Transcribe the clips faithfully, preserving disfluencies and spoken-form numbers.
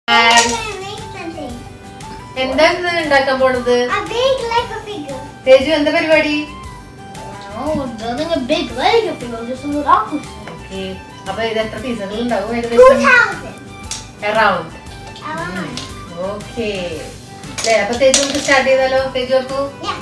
എന്താണ് ഉണ്ടാക്കാൻ പോണത്? തേജു എന്താ പരിപാടി? അപ്പൊ ഇത് എത്ര പീസുകൾ ഉണ്ടാവും ഏകദേശം? അറൗണ്ട്. ഓക്കെ. അപ്പൊ തേജു നമുക്ക് സ്റ്റാർട്ട് ചെയ്താലോ? Teju Appu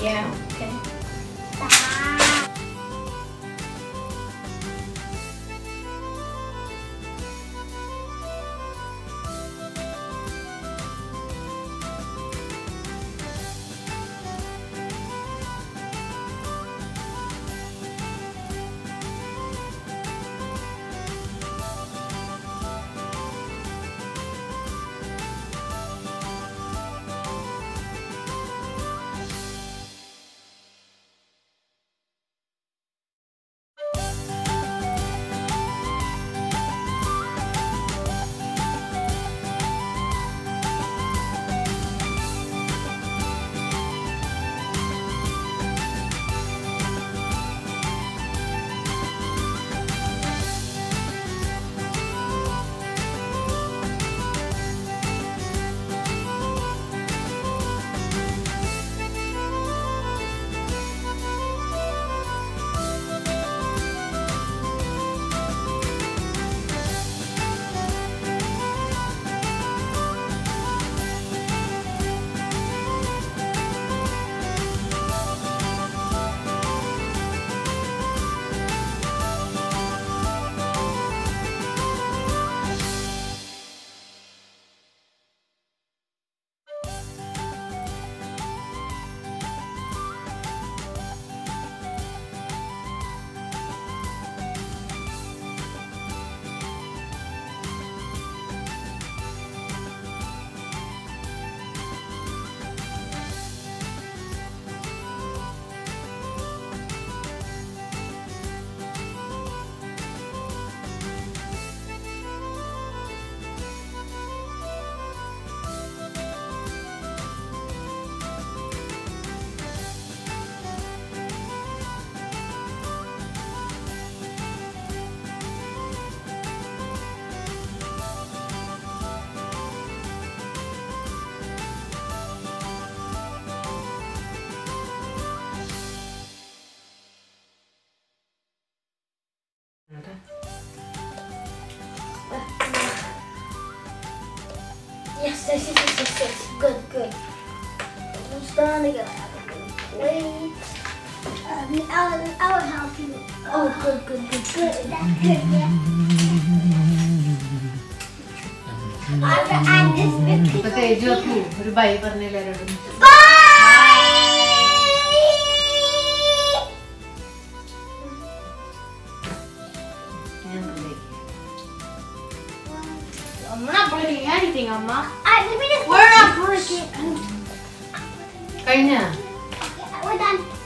Yes, yes, yes, yes, yes, yes. Good, good. I'm starting to get wait. Um, I'll, I'll help you. Oh, good, good, good, good. That's good, yeah. I'll add this bit. Bye, bye. I'm not breaking anything, Amma. I, let me just We're not breaking anything. Kaina. We're done.